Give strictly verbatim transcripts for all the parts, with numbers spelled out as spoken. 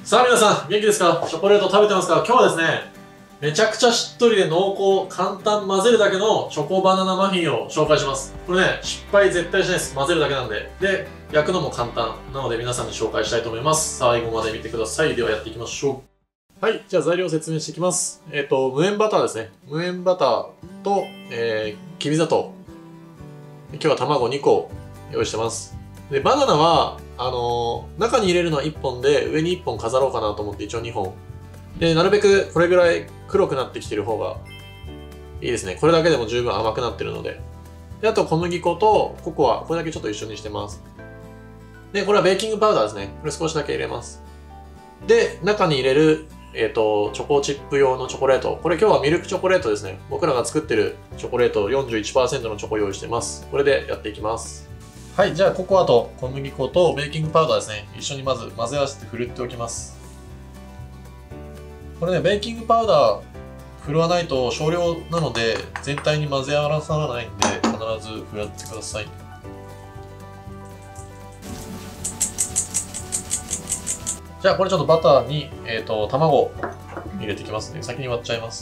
さあ皆さん、元気ですか？チョコレート食べてますか？今日はですね、めちゃくちゃしっとりで濃厚、簡単混ぜるだけのチョコバナナマフィンを紹介します。これね、失敗絶対しないです。混ぜるだけなんで。で、焼くのも簡単。なので皆さんに紹介したいと思います。最後まで見てください。ではやっていきましょう。はい、じゃあ材料を説明していきます。えっ、と、無塩バターですね。無塩バターと、えー、きび砂糖。今日は卵にこ用意してます。で、バナナは、あのー、中に入れるのはいっぽんで、上にいっぽん飾ろうかなと思って一応にほん。で、なるべくこれぐらい黒くなってきてる方がいいですね。これだけでも十分甘くなってるので。で、あと小麦粉とココア、これだけちょっと一緒にしてます。で、これはベーキングパウダーですね。これ少しだけ入れます。で、中に入れる、えっと、チョコチップ用のチョコレート。これ今日はミルクチョコレートですね。僕らが作ってるチョコレート よんじゅういちパーセント のチョコ用意してます。これでやっていきます。はい、じゃあココアと小麦粉とベーキングパウダーですね。一緒にまず混ぜ合わせてふるっておきます。これね、ベーキングパウダー振るわないと少量なので全体に混ぜ合わさらないんで必ず振るってください。じゃあこれちょっとバターに、えーと、卵入れていきますね。先に割っちゃいます。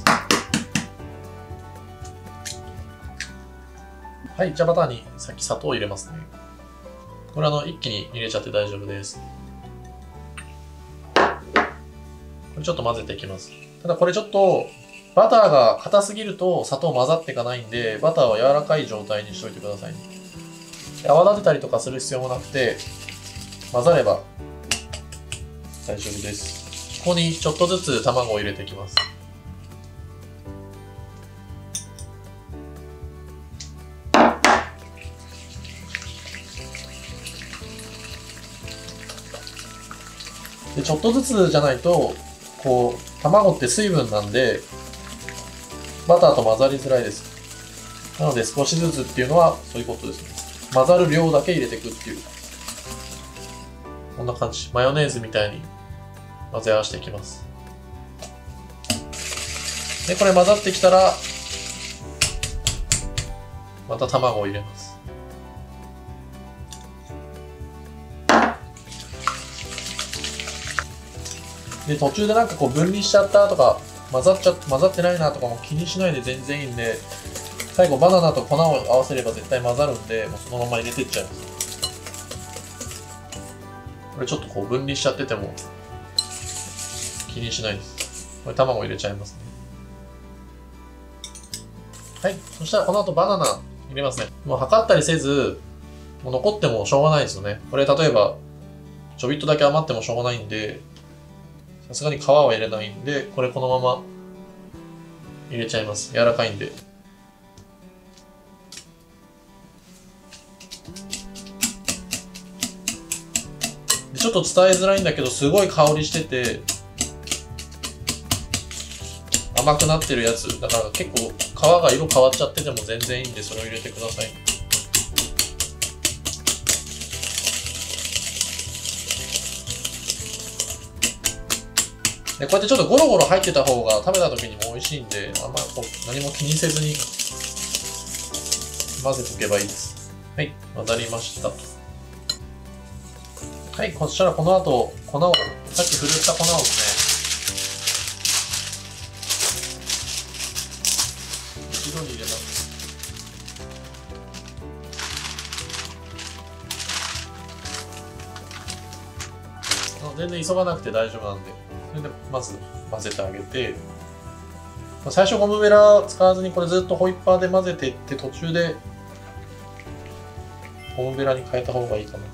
はい、じゃあバターにさっき砂糖を入れますね。これあの一気に入れちゃって大丈夫です。これちょっと混ぜていきます。ただこれちょっとバターが硬すぎると砂糖混ざっていかないんで、バターは柔らかい状態にしといてくださいね。泡立てたりとかする必要もなくて、混ざれば大丈夫です。ここにちょっとずつ卵を入れていきます。でちょっとずつじゃないと、こう、卵って水分なんで、バターと混ざりづらいです。なので少しずつっていうのはそういうことですね。混ざる量だけ入れていくっていう。こんな感じ。マヨネーズみたいに混ぜ合わせていきます。で、これ混ざってきたら、また卵を入れます。で、途中でなんかこう分離しちゃったとか、混ざっちゃ、混ざってないなとかも気にしないで全然いいんで、最後バナナと粉を合わせれば絶対混ざるんで、もうそのまま入れていっちゃいます。これちょっとこう分離しちゃってても気にしないです。これ卵入れちゃいますね。はい。そしたらこの後バナナ入れますね。もう測ったりせず、もう残ってもしょうがないですよね。これ例えば、ちょびっとだけ余ってもしょうがないんで、さすがに皮は入れないんで、これこのまま入れちゃいます。柔らかいんで。でちょっと伝えづらいんだけど、すごい香りしてて、甘くなってるやつ。だから結構皮が色変わっちゃってても全然いいんで、それを入れてください。でこうやってちょっとゴロゴロ入ってた方が食べた時にも美味しいんで、あんまこう何も気にせずに混ぜとけばいいです。はい、混ざりましたと。はい、そしたらこの後、粉を、さっきふるった粉をですね、一度に入れます。全然急がなくて大丈夫なんで。それでまず混ぜてあげて、最初ゴムベラ使わずにこれずっとホイッパーで混ぜていって、途中でゴムベラに変えた方がいいかな。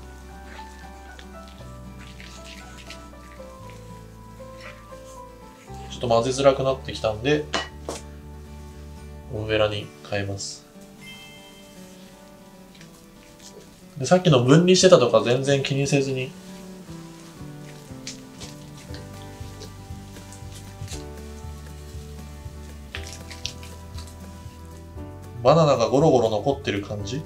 ちょっと混ぜづらくなってきたんでゴムベラに変えます。でさっきの分離してたとか全然気にせずにバナナがゴロゴロ残ってる感じ。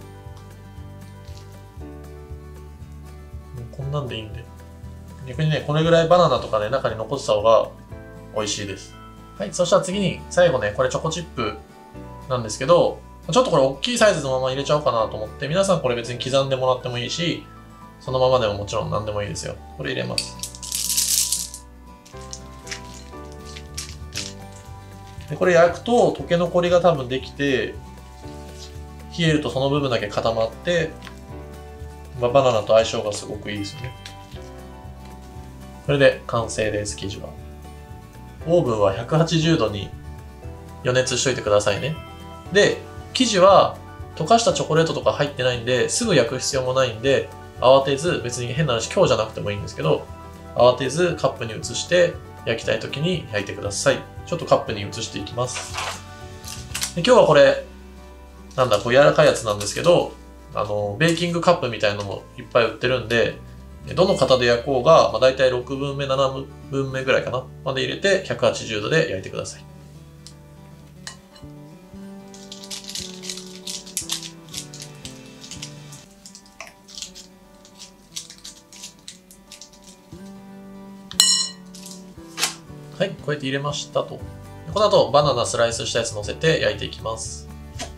こんなんでいいんで。逆にね、これぐらいバナナとかね、中に残ってた方が美味しいです。はい、そしたら次に、最後ね、これチョコチップなんですけど、ちょっとこれ大きいサイズのまま入れちゃおうかなと思って、皆さんこれ別に刻んでもらってもいいし、そのままでももちろん何でもいいですよ。これ入れます。 でこれ焼くと溶け残りが多分できて、冷えるとその部分だけ固まって、まあ、バナナと相性がすごくいいですよね。これで完成です、生地は。オーブンはひゃくはちじゅうどに予熱しといてくださいね。で、生地は溶かしたチョコレートとか入ってないんで、すぐ焼く必要もないんで、慌てず、別に変な話、今日じゃなくてもいいんですけど、慌てずカップに移して焼きたい時に焼いてください。ちょっとカップに移していきます。で今日はこれ、なんだ、こう柔らかいやつなんですけど、あの、ベーキングカップみたいなのもいっぱい売ってるんで、どの型で焼こうが、まあ、大体ろくぶんめ、ななぶんめぐらいかなまで入れてひゃくはちじゅうどで焼いてください。はい、こうやって入れましたと。この後、バナナスライスしたやつ乗せて焼いていきます。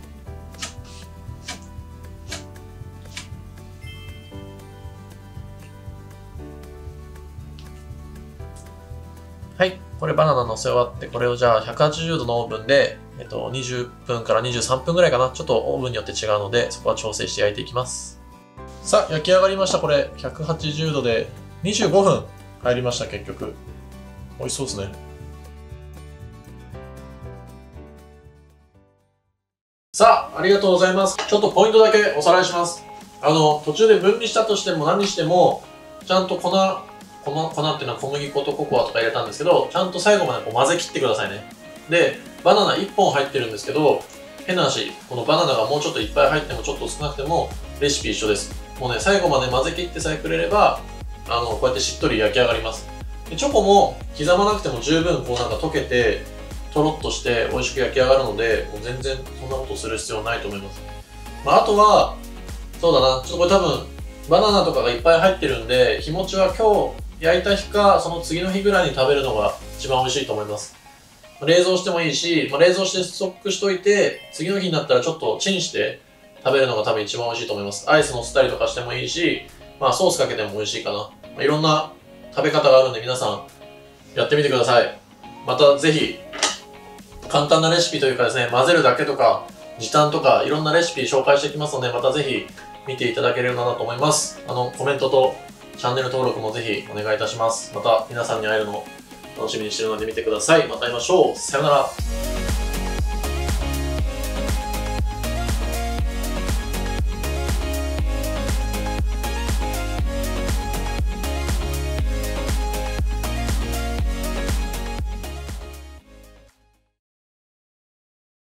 はい、これバナナ乗せ終わって、これをじゃあひゃくはちじゅうどのオーブンで、えっと、にじゅっぷんからにじゅうさんぷんぐらいかな。ちょっとオーブンによって違うので、そこは調整して焼いていきます。さあ、焼き上がりました。これ、ひゃくはちじゅうどでにじゅうごふん入りました、結局。美味しそうですね。さあ、ありがとうございます。ちょっとポイントだけおさらいします。あの、途中で分離したとしても何にしても、ちゃんと粉、粉、粉っていうのは小麦粉とココアとか入れたんですけど、ちゃんと最後までこう混ぜ切ってくださいね。で、バナナいっぽん入ってるんですけど、変な話、このバナナがもうちょっといっぱい入ってもちょっと少なくても、レシピ一緒です。もうね、最後まで混ぜ切ってさえくれれば、あの、こうやってしっとり焼き上がります。でチョコも刻まなくても十分こうなんか溶けて、とろっとして美味しく焼き上がるので、もう全然そんなことする必要ないと思います。まあ、あとは、そうだな、ちょっとこれ多分、バナナとかがいっぱい入ってるんで、日持ちは今日焼いた日か、その次の日ぐらいに食べるのが一番美味しいと思います。冷蔵してもいいし、まあ、冷蔵してストックしといて、次の日になったらちょっとチンして食べるのが多分一番美味しいと思います。アイス乗せたりとかしてもいいし、まあソースかけても美味しいかな。まあ、いろんな食べ方があるんで皆さんやってみてください。またぜひ、簡単なレシピというかですね、混ぜるだけとか、時短とか、いろんなレシピ紹介していきますので、またぜひ見ていただければなと思います。あの、コメントとチャンネル登録もぜひお願いいたします。また皆さんに会えるのを楽しみにしてるので見てください。また会いましょう。さよなら。